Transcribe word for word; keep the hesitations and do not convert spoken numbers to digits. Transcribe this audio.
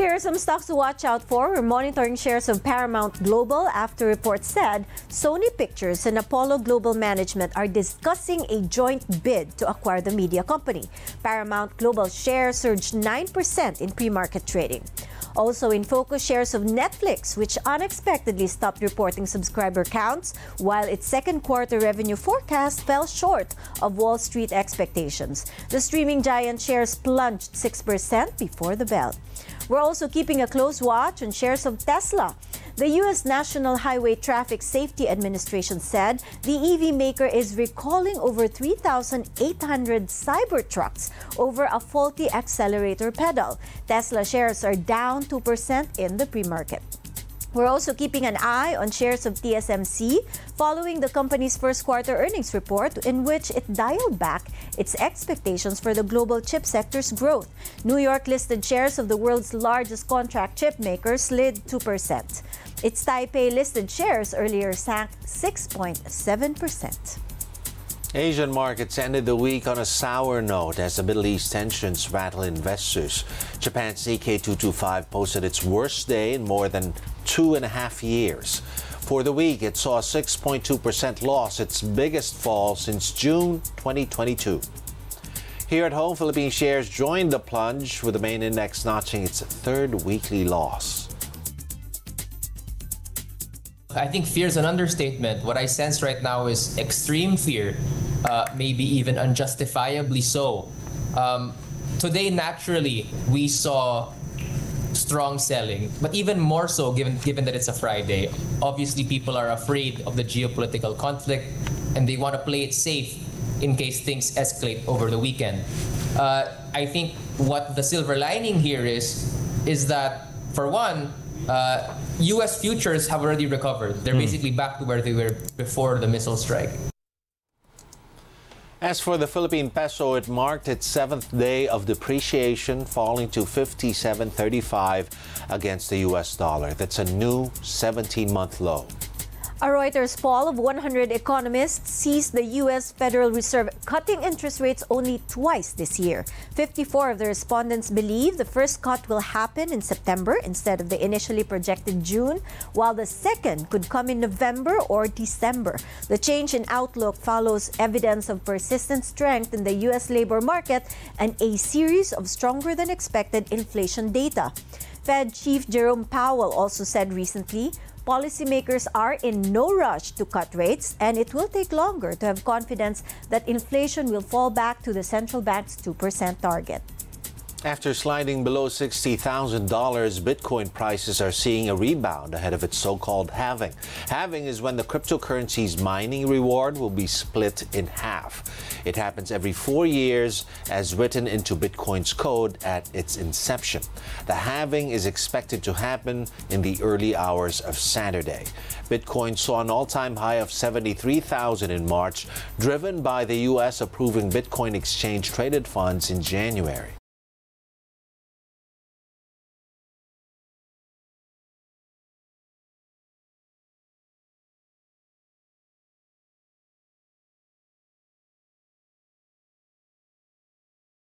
Here are some stocks to watch out for. We're monitoring shares of Paramount Global after reports said Sony Pictures and Apollo Global Management are discussing a joint bid to acquire the media company. Paramount Global shares surged nine percent in pre-market trading. Also in focus, shares of Netflix, which unexpectedly stopped reporting subscriber counts, while its second quarter revenue forecast fell short of Wall Street expectations. The streaming giant shares plunged six percent before the bell. We're also keeping a close watch on shares of Tesla. The U S National Highway Traffic Safety Administration said the E V maker is recalling over three thousand eight hundred Cybertrucks over a faulty accelerator pedal. Tesla shares are down two percent in the pre-market. We're also keeping an eye on shares of T S M C following the company's first quarter earnings report, in which it dialed back its expectations for the global chip sector's growth. New York-listed shares of the world's largest contract chip maker slid two percent. Its Taipei-listed shares earlier sank six point seven percent. Asian markets ended the week on a sour note as the Middle East tensions rattle investors. Japan's Nikkei two twenty-five posted its worst day in more than two and a half years. For the week, it saw a six point two percent loss, its biggest fall since June twenty twenty-two. Here at home, Philippine shares joined the plunge, with the main index notching its third weekly loss. I think fear is an understatement. What I sense right now is extreme fear, uh, maybe even unjustifiably so. Um, today, naturally, we saw strong selling, but even more so given, given that it's a Friday. Obviously, people are afraid of the geopolitical conflict, and they want to play it safe in case things escalate over the weekend. Uh, I think what the silver lining here is, is that, for one, Uh, U S futures have already recovered. They're mm. basically back to where they were before the missile strike. As for the Philippine peso, it marked its seventh day of depreciation, falling to fifty-seven thirty-five against the U S dollar. That's a new seventeen-month low. A Reuters poll of one hundred economists sees the U S Federal Reserve cutting interest rates only twice this year. fifty-four of the respondents believe the first cut will happen in September instead of the initially projected June, while the second could come in November or December. The change in outlook follows evidence of persistent strength in the U S labor market and a series of stronger than expected inflation data. Fed Chief Jerome Powell also said recently, policymakers are in no rush to cut rates, and it will take longer to have confidence that inflation will fall back to the central bank's two percent target. After sliding below sixty thousand dollars, Bitcoin prices are seeing a rebound ahead of its so-called halving. Halving is when the cryptocurrency's mining reward will be split in half. It happens every four years as written into Bitcoin's code at its inception. The halving is expected to happen in the early hours of Saturday. Bitcoin saw an all-time high of seventy-three thousand in March, driven by the U S approving Bitcoin exchange-traded funds in January.